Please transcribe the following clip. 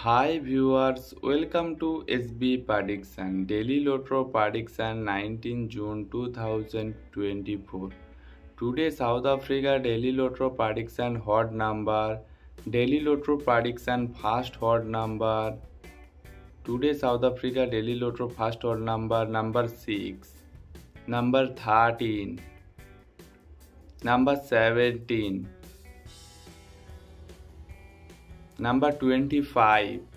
Hi viewers, welcome to SB Prediction, Daily Lotto Prediction 19 June 2024. Today South Africa Daily Lotto Prediction odd number, Daily Lotto Prediction first odd number. Today South Africa Daily Lotto first odd number 6, number 13, number 17, number 25.